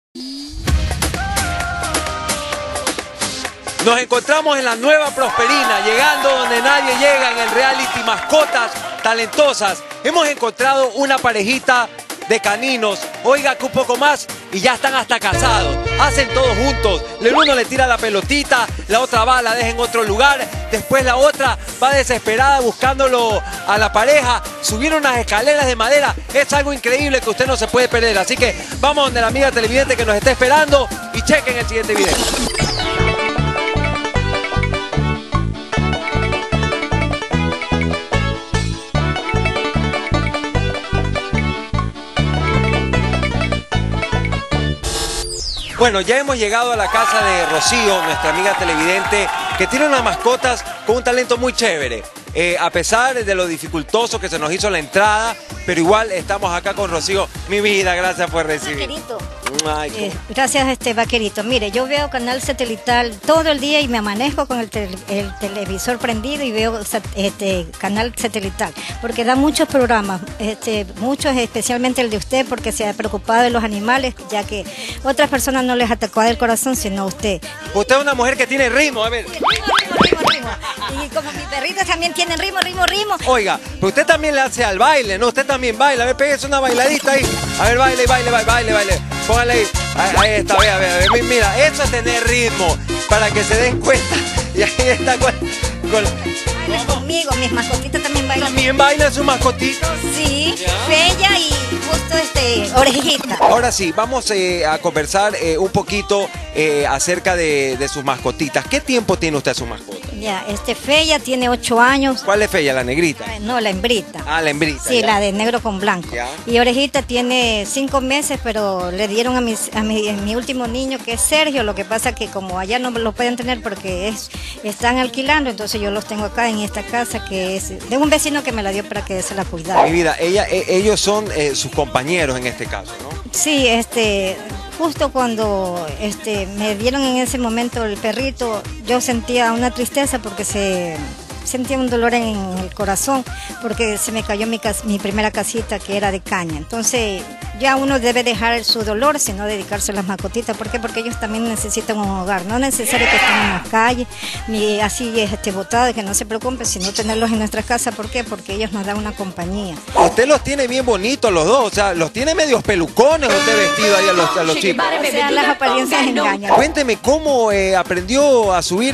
Nos encontramos en la Nueva Prosperina, llegando donde nadie llega, en el reality Mascotas Talentosas. Hemos encontrado una parejita de caninos, oiga que un poco más y ya están hasta casados. Hacen todo juntos, el uno le tira la pelotita, la otra va, la deja en otro lugar, después la otra va desesperada buscándolo a la pareja, subir unas escaleras de madera, es algo increíble que usted no se puede perder. Así que vamos donde la amiga televidente que nos está esperando y chequen el siguiente video. Bueno, ya hemos llegado a la casa de Rocío, nuestra amiga televidente, que tiene unas mascotas con un talento muy chévere. A pesar de lo dificultoso que se nos hizo la entrada, pero igual estamos acá con Rocío. Mi vida, gracias por recibir. Vaquerito. Ay, gracias, Vaquerito. Mire, yo veo canal satelital todo el día y me amanezco con el televisor prendido y veo canal satelital, porque da muchos programas, muchos, especialmente el de usted, porque se ha preocupado de los animales, ya que otras personas no les atacó del corazón, sino usted. Usted es una mujer que tiene ritmo, a ver. Ritmo. Y como mis perritos también tienen ritmo. Oiga, pero usted también le hace al baile, ¿no? Usted también baila. A ver, pégase una bailadita ahí. A ver, baile. Póngale ahí. Ahí está, vea. Mira, eso es tener ritmo, para que se den cuenta. Y ahí está Baila conmigo, mis mascotitas también bailan. ¿También baila su mascotita? Sí, Bella y justo Orejita. Ahora sí, vamos a conversar un poquito acerca de sus mascotitas. ¿Qué tiempo tiene usted a su mascota? Ya, Fella tiene 8 años. ¿Cuál es Fella, la negrita? No, la hembrita. Ah, la hembrita. Sí, ya. La de negro con blanco. Ya. Y Orejita tiene 5 meses, pero le dieron a mi último niño, que es Sergio. Lo que pasa que como allá no lo pueden tener porque están alquilando, entonces yo los tengo acá en esta casa, que es de un vecino que me la dio para que se la cuidara. Mi vida, ellos son sus compañeros en este caso, ¿no? Sí, justo cuando me dieron en ese momento el perrito, yo sentía una tristeza porque sentía un dolor en el corazón, porque se me cayó mi primera casita, que era de caña. Entonces ya uno debe dejar su dolor, sino dedicarse a las mascotitas. ¿Por qué? Porque ellos también necesitan un hogar. No es necesario que estén en la calle, ni así botados, que no se preocupen, sino tenerlos en nuestra casa. ¿Por qué? Porque ellos nos dan una compañía. Usted los tiene bien bonitos los dos, o sea, los tiene medios pelucones usted vestido ahí a los chicos. O sea, las apariencias engañan. Cuénteme cómo aprendió a subir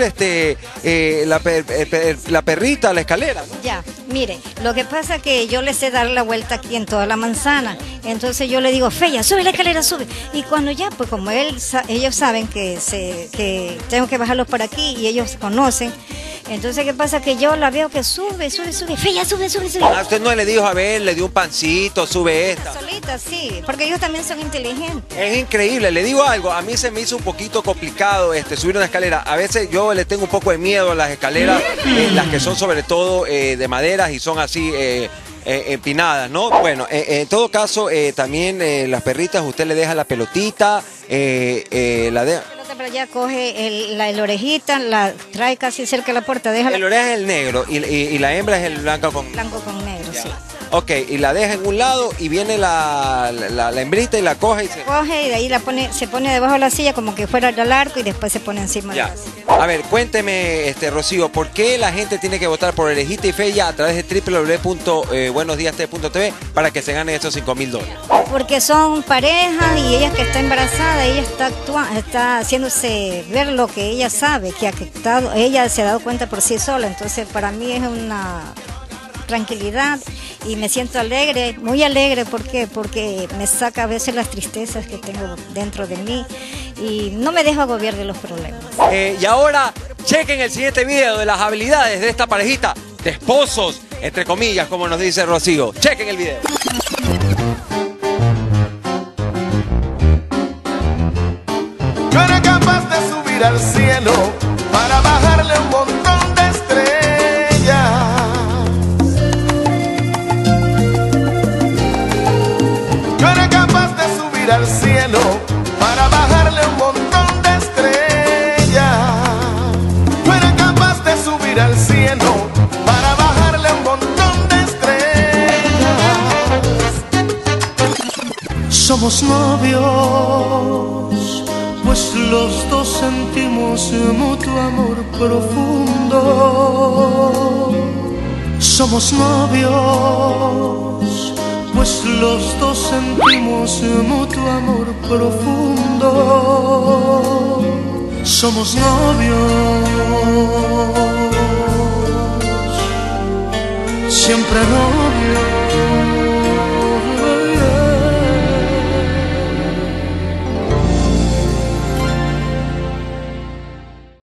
la perrita a la escalera, ¿no? Ya, mire, lo que pasa es que yo le sé dar la vuelta aquí en toda la manzana. Entonces yo le digo, Fella, sube la escalera, sube. Y cuando ya, pues como ellos saben que tengo que bajarlos por aquí y ellos conocen, entonces ¿qué pasa? Que yo la veo que sube. Fella, sube. Ah, usted no le dijo, a ver, le dio un pancito, sube esta. Solita, sí, porque ellos también son inteligentes. Es increíble, le digo algo, a mí se me hizo un poquito complicado subir una escalera. A veces yo le tengo un poco de miedo a las escaleras, las que son sobre todo de maderas y son así empinadas, ¿no? Bueno, en todo caso, también las perritas, usted le deja la pelotita, la deja... Pero ya coge el Orejita, la trae casi cerca de la puerta, déjala. El oreja es el negro y la hembra es el blanco con negro, ya. Sí. Ok, y la deja en un lado y viene la hembrita y la coge y coge y de ahí se pone debajo de la silla como que fuera al arco y después se pone encima de la silla. A ver, cuénteme, Rocío, ¿por qué la gente tiene que votar por Orejita y Fella a través de www.buenosdiast.tv para que se ganen esos $5,000? Porque son parejas y ella que está embarazada, ella está haciéndose ver lo que ella sabe, que ella se ha dado cuenta por sí sola. Entonces para mí es una tranquilidad y me siento alegre, muy alegre. ¿Por qué? Porque me saca a veces las tristezas que tengo dentro de mí y no me dejo agobiar de los problemas. Y ahora chequen el siguiente video de las habilidades de esta parejita de esposos, entre comillas, como nos dice Rocío. Chequen el video. Yo era capaz de subir al cielo para bajarle un montón de estrellas. Yo era capaz de subir al cielo para bajarle un montón de estrellas. Yo era capaz de subir al cielo para bajarle un montón de estrellas. Somos novios los dos sentimos mutuo amor profundo. Somos novios, pues los dos sentimos mutuo amor profundo. Somos novios, siempre novios.